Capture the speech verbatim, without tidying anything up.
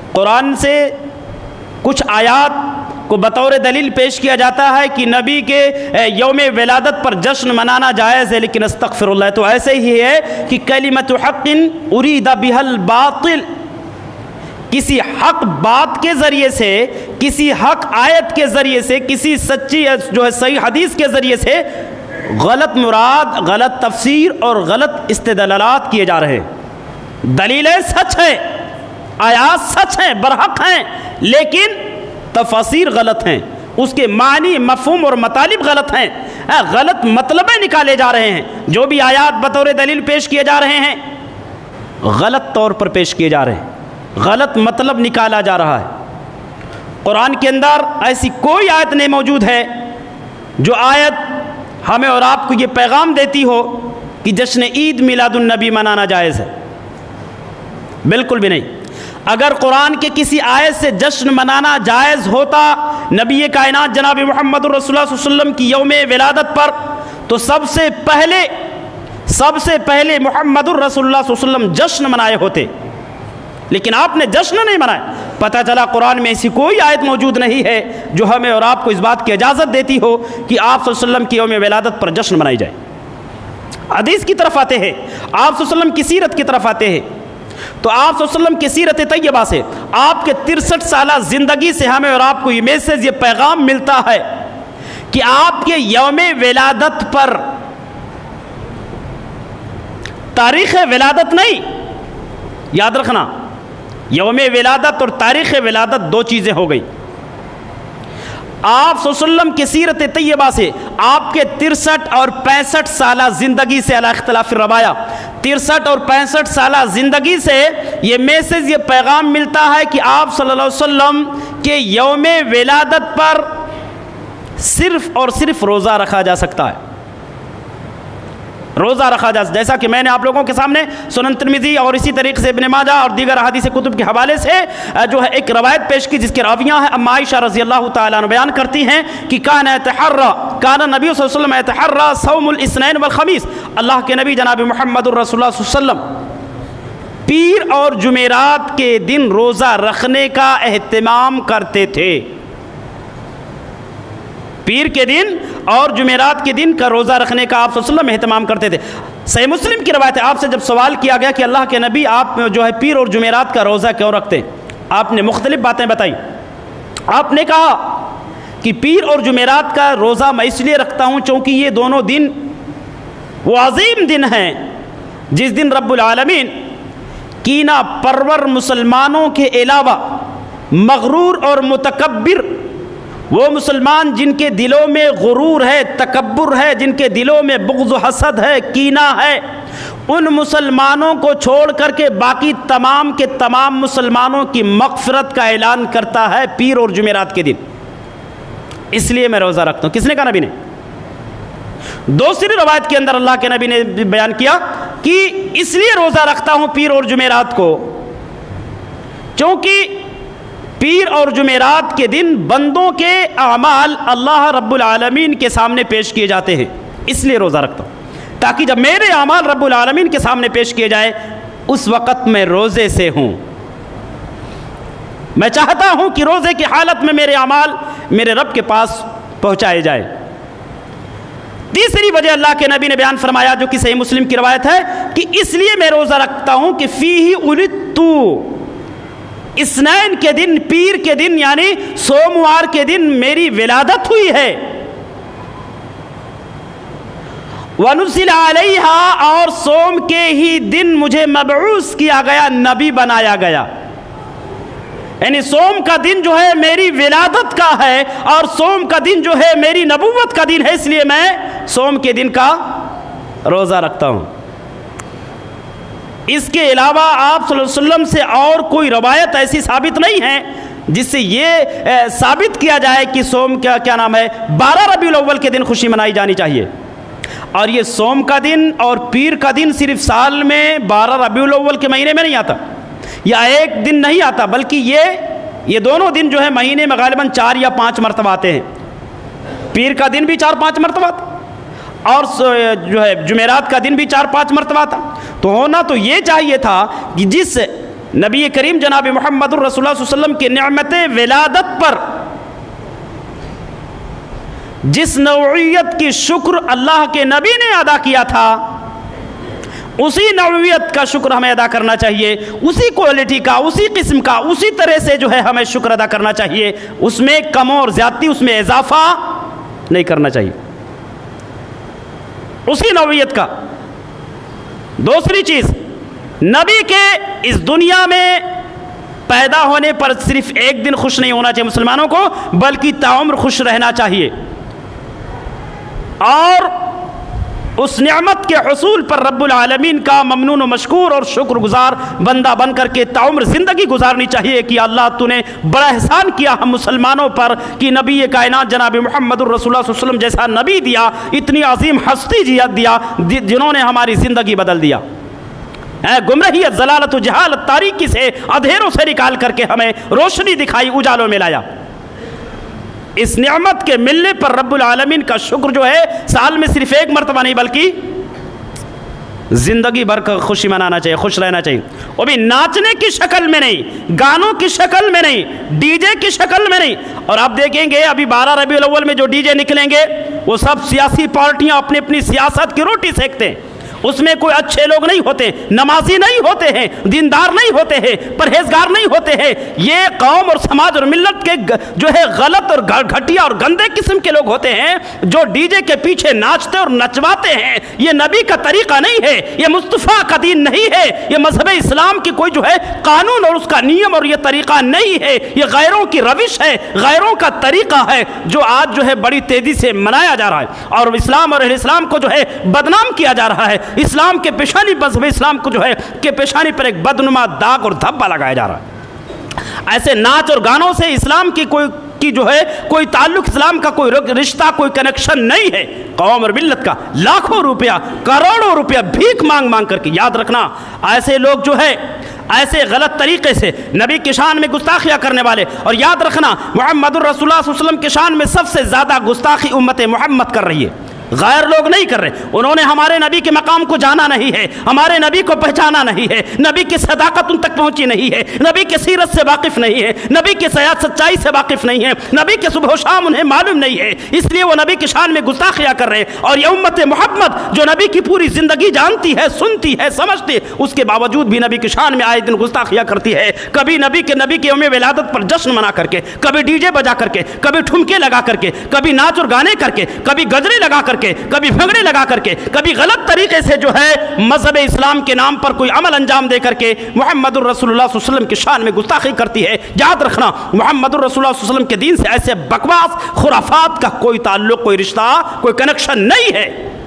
قرآن سے کچھ آیات کو بطور دلیل پیش کیا جاتا ہے کہ نبی کے یوم ولادت پر جشن منانا جائز ہے، لیکن استغفر اللہ، تو ایسے ہی ہے کہ کلمۃ حق ارید بها الباطل، کسی حق بات کے ذریعے سے، کسی حق آیت کے ذریعے سے، کسی سچی جو ہے صحیح حدیث کے ذریعے سے غلط مراد، غلط تفسیر اور غلط استدلالات کیے جا رہے ہیں۔ دلیلیں سچ ہیں، آیات سچ ہیں، برحق ہیں، لیکن تفاسیر غلط ہیں، اس کے معنی، مفہوم اور مطالب غلط ہیں، غلط مطلبیں نکالے جا رہے ہیں، جو بھی آیات بطور دلیل پیش کیے جا رہے ہیں غلط طور پر پیش کیے جا رہے ہیں، غلط مطلب نکالا جا رہا ہے۔ قرآن کے اندر ایسی کوئی آیت نہیں موجود ہے جو آیت ہمیں اور آپ کو یہ پیغام دیتی ہو کہ جشن عید میلاد النبی منانا جائز ہے، بالکل بھی نہیں۔ اگر قرآن کے کسی آیت سے جشن منانا جائز ہوتا نبی کائنات جناب محمد رسول اللہ صلی اللہ علیہ وسلم کی یوم ولادت پر، تو سب سے پہلے سب سے پہلے محمد الرسول اللہ صلی اللہ علیہ وسلم جشن منائے ہوتے، لیکن آپ نے جشن نہیں منایا۔ پتہ چلا قرآن میں ایسی کوئی آیت موجود نہیں ہے جو ہمیں اور آپ کو اس بات کی اجازت دیتی ہو کہ آپ صلی اللہ علیہ وسلم کی یوم ولادت پر جشن منائی جائے۔ حدیث کی طرف آتے ہیں، آپ صلی اللہ علیہ وسلم کی سیرت کی طرف آتے ہیں، تو آپ صلی اللہ علیہ وسلم کی سیرت طیبہ سے، آپ کے ترسٹھ سالہ زندگی سے ہمیں اور آپ کو یہ میسیج، یہ پیغام ملتا ہے کہ آپ کے یوم ولادت پر تاریخ ولادت نہیں، یاد رکھنا، یوم ولادت اور تاریخ ولادت دو چیزیں ہو گئی۔ آپ صلی اللہ علیہ وسلم کی سیرت طیبہ سے، آپ کے ترسٹھ اور پینسٹھ سالہ زندگی سے، علی اختلاف الروایا، ترسٹھ اور پینسٹھ سالہ زندگی سے یہ میسیج، یہ پیغام ملتا ہے کہ آپ صلی اللہ علیہ وسلم کے یوم ولادت پر صرف اور صرف روزہ رکھا جا سکتا ہے، روزہ رکھا جا سکتا ہے۔ جیسا کہ میں نے آپ لوگوں کے سامنے سنن ترمذی اور اسی طریقے سے ابن ماجہ اور دیگر احادیث کتب کے حوالے سے جو ہے ایک روایت پیش کی، جس کے راویاں ہیں اما عائشہ رضی اللہ تعالیٰ عنہ، بیان کرتی ہیں کہ کان یتحرى کان نبی صلی اللہ علیہ وسلم یتحرى صوم الاثنین والخمیس، اللہ کے نبی جناب محمد الرسول اللہ صلی اللہ علیہ وسلم پیر اور جمعرات کے دن روزہ رکھنے کا اہتمام کرتے تھے، پیر کے دن اور جمعرات کے دن کا روزہ رکھنے کا آپ صلی اللہ علیہ وسلم اہتمام کرتے تھے۔ صحیح مسلم کی روایت ہے، آپ سے جب سوال کیا گیا کہ اللہ کے نبی آپ جو ہے پیر اور جمعرات کا روزہ کیوں رکھتے ہیں، آپ نے مختلف باتیں بتائی۔ آپ نے کہا کہ پیر اور جمعرات کا روزہ میں اس لیے رکھتا ہوں چونکہ یہ دونوں دن وہ عظیم دن ہیں جس دن رب العالمین کینہ پرور مسلمانوں کے علاوہ مغرور اور متکبر، وہ مسلمان جن کے دلوں میں غرور ہے، تکبر ہے، جن کے دلوں میں بغض و حسد ہے، کینہ ہے، ان مسلمانوں کو چھوڑ کر کے باقی تمام کے تمام مسلمانوں کی مغفرت کا اعلان کرتا ہے پیر اور جمعرات کے دن، اس لیے میں روزہ رکھتا ہوں۔ کس نے کہا؟ نبی نے۔ دوسری روایت کے اندر اللہ کے نبی نے بیان کیا کہ اس لیے روزہ رکھتا ہوں پیر اور جمعرات کو چونکہ پیر اور جمعرات کے دن بندوں کے اعمال اللہ رب العالمین کے سامنے پیش کیے جاتے ہیں، اس لیے روزہ رکھتا ہوں تاکہ جب میرے اعمال رب العالمین کے سامنے پیش کیے جائے اس وقت میں روزے سے ہوں۔ میں چاہتا ہوں کہ روزے کی حالت میں میرے اعمال میرے رب کے پاس پہنچائے جائے۔ تیسری وجہ اللہ کے نبی نے بیان فرمایا جو کہ صحیح مسلم کی روایت ہے کہ اس لیے میں روزہ رکھتا ہوں کہ فیہ ولدتو، اثنین کے دن، پیر کے دن یعنی سوموار کے دن میری ولادت ہوئی ہے، وَنُزِّلَ عَلَيْهَا، اور سوم کے ہی دن مجھے مبعوث کیا گیا، نبی بنایا گیا، یعنی سوم کا دن جو ہے میری ولادت کا ہے اور سوم کا دن جو ہے میری نبوت کا دن ہے، اس لیے میں سوم کے دن کا روزہ رکھتا ہوں۔ اس کے علاوہ آپ صلی اللہ علیہ وسلم سے اور کوئی روایت ایسی ثابت نہیں ہے جس سے یہ ثابت کیا جائے کہ سوم کا کیا نام ہے بارہ ربیع الاول کے دن خوشی منائی جانی چاہیے، اور یہ سوم کا دن اور پیر کا دن صرف سال میں بارہ ربیع الاول کے مہینے میں نہیں آتا یا ایک دن نہیں آتا، بلکہ یہ یہ دونوں دن جو ہے مہینے میں غالباً چار یا پانچ مرتبہ آتے ہیں، پیر کا دن بھی چار پانچ مرتبہ آتا اور جو ہے جمعرات کا دن بھی چار پانچ مرتبہ آتا۔ تو ہونا تو یہ چاہیے تھا کہ جس نبی کریم جناب محمد الرسول اللہ صلی اللہ علیہ وسلم کی نعمت ولادت پر جس نوعیت کی شکر اللہ کے نبی نے ادا کیا تھا، اسی نوعیت کا شکر ہمیں ادا کرنا چاہیے، اسی کوالٹی کا، اسی قسم کا، اسی طرح سے جو ہے ہمیں شکر ادا کرنا چاہیے، اس میں کم اور زیادتی، اس میں اضافہ نہیں کرنا چاہیے، اسی نوعیت کا۔ دوسری چیز، نبی کے اس دنیا میں پیدا ہونے پر صرف ایک دن خوش نہیں ہونا چاہیے مسلمانوں کو، بلکہ تاعمر خوش رہنا چاہیے، اور اس نعمت کے حصول پر رب العالمین کا ممنون و مشکور اور شکر گزار بندہ بن کر کے تاعمر زندگی گزارنی چاہیے کہ اللہ تو نے بڑا احسان کیا ہم مسلمانوں پر کہ نبی کائنات جناب محمد الرسول اللہ صلی اللہ علیہ وسلم جیسا نبی دیا، اتنی عظیم ہستی دیا جنہوں نے ہماری زندگی بدل دیا، گمراہیت، ضلالت و جہالت، تاریکی سے، اندھیروں سے نکال کر کے ہمیں روشنی دکھائی، اجالوں میں لایا۔ اس نعمت کے ملنے پر رب العالمین کا شکر جو ہے سال میں صرف ایک مرتبہ نہیں بلکہ زندگی بھر کا خوشی منانا چاہیے، خوش رہنا چاہیے، وہ بھی ناچنے کی شکل میں نہیں، گانوں کی شکل میں نہیں، ڈی جے کی شکل میں نہیں۔ اور آپ دیکھیں گے ابھی بارہ ربیع الاول میں جو ڈی جے نکلیں گے وہ سب سیاسی پارٹیاں اپنی اپنی سیاست کی روٹی سیکتے ہیں، اس میں کوئی اچھے لوگ نہیں ہوتے، نمازی نہیں ہوتے ہیں، دیندار نہیں ہوتے ہیں، پرہیزگار نہیں ہوتے ہیں، یہ قوم اور سماج اور ملت کے جو ہے غلط اور گھٹیا اور گندے قسم کے لوگ ہوتے ہیں جو ڈی جے کے پیچھے ناچتے اور نچواتے ہیں۔ یہ نبی کا طریقہ نہیں ہے، یہ مصطفیٰ کا دین نہیں ہے، یہ مذہب اسلام کی کوئی جو ہے قانون اور اس کا نیم اور یہ طریقہ نہیں ہے، یہ غیروں کی روش ہے، غیروں کا طریقہ ہے جو آج جو ہے بڑی تیزی سے منایا جا رہا ہے، اور اسلام اور اہل اسلام کو جو ہے بدنام کیا جا رہا ہے، اسلام کے پیشانی، مذہب اسلام کو جو ہے کہ پیشانی پر ایک بدنما داغ اور دھبا لگایا جا رہا ہے۔ ایسے ناچ اور گانوں سے اسلام کی کوئی کی جو ہے کوئی تعلق، اسلام کا کوئی رشتہ، کوئی کنیکشن نہیں ہے۔ قوم اور ملت کا لاکھوں روپیہ، کروڑوں روپیہ بھیک مانگ مانگ کر کے، یاد رکھنا ایسے لوگ جو ہے ایسے غلط طریقے سے نبی کی شان میں گستاخیاں کرنے والے، اور یاد رکھنا محمد الرسول اللہ صلی اللہ علیہ وسلم کی شان میں سب سے زیادہ گستاخی امت محمد کر رہی ہے، غیر لوگ نہیں کر رہے۔ انہوں نے ہمارے نبی کے مقام کو جانا نہیں ہے، ہمارے نبی کو پہچانا نہیں ہے، نبی کی صداقت ان تک پہنچی نہیں ہے، نبی کی سیرت سے واقف نہیں ہے، نبی کی سیاست سچائی سے واقف نہیں ہے، نبی کے صبح و شام انہیں معلوم نہیں ہے، اس لیے وہ نبی کی شان میں گستاخیاں کر رہے ہیں۔ اور یہ امت محمد جو نبی کی پوری زندگی جانتی ہے، سنتی ہے، سمجھتی ہے، اس کے باوجود بھی نبی کی شان میں آئے دن گستاخیاں کرتی ہے۔ کبھی نبی کے نبی کے یوم ولادت پر جشن منا کر کے، کبھی ڈی جے بجا کر کے، کبھی ٹھمکے لگا کر کے، کبھی ناچ اور گانے کر کے، کبھی گجرے لگا کر کے، کبھی بھنگڑے لگا کر کے، کبھی غلط طریقے سے جو ہے مذہب اسلام کے نام پر کوئی عمل انجام دے کر کے محمد الرسول اللہ صلی اللہ علیہ وسلم کی شان میں گستاخی کرتی ہے۔ یاد رکھنا محمد الرسول اللہ صلی اللہ علیہ وسلم کے دین سے ایسے بکواس خرافات کا کوئی تعلق، کوئی رشتہ، کوئی کنیکشن نہیں ہے۔